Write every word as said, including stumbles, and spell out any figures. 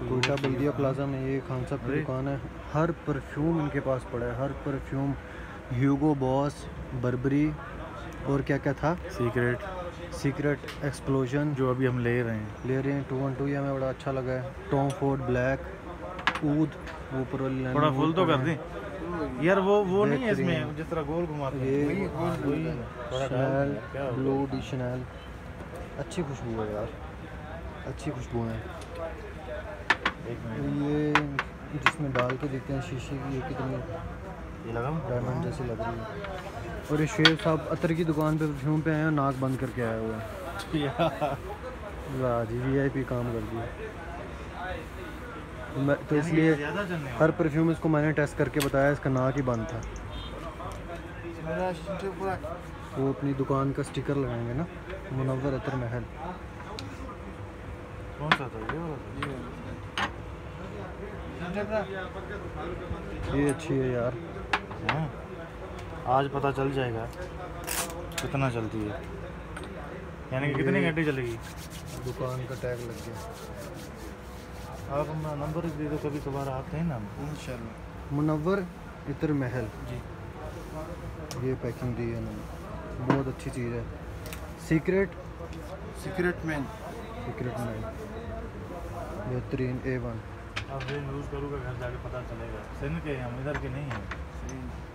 कोयटा बल्दिया plaza में ये खान साहब की दुकान है। हर परफ्यूम इनके पास पड़ा है, हर परफ्यूम, ह्यूगो बॉस, बर्बरी और क्या क्या था, सीक्रेट सीक्रेट एक्सप्लोजन, जो अभी हम ले रहे हैं ले रहे हैं। टू वन टू ये हमें बड़ा अच्छा लगा है। टॉम फोर्ड ब्लैक, ऊद, वो ऊपर वाली लाइन थोड़ा फुल तो कर दें यार। वो वो नहीं है इसमें जिस तरह गोल घुमाते हैं, ये शनैल ब्लू डी शनैल, अच्छी खुशबू है यार, अच्छी खुशबू है। ये जिसमें डाल के देते हैं शीशे की, ये कितनी ये लगा डायमंड जैसी लग रही है। और ये शेर साहब अतर की दुकान पे परफ्यूम पे आए हैं, नाक बंद करके आया हुआ है। वाह जी, वी आई पी काम कर दिया। मैं तो इसलिए हर परफ्यूम इसको मैंने टेस्ट करके बताया, इसका नाक ही बंद था। वो अपनी दुकान का स्टिकर लगाएंगे ना, मुनव्वर अतर महल। कौन सा था ये वाला? ये अच्छी है यार। हाँ। आज पता चल जाएगा कितना चलती है, यानी कि कितनी घंटे चलेगी। दुकान का टैग लग गया। आप अपना नंबर दे दो, कभी कभार आते हैं ना इंशाल्लाह। मुनव्वर इतर महल जी, ये पैकिंग दी है उन्होंने, बहुत अच्छी चीज़ है। Secret secret man, secret man बेहतरीन ए वन। अब यूज़ करूँगा, घर जाके पता चलेगा। सिंध के हम इधर के नहीं हैं।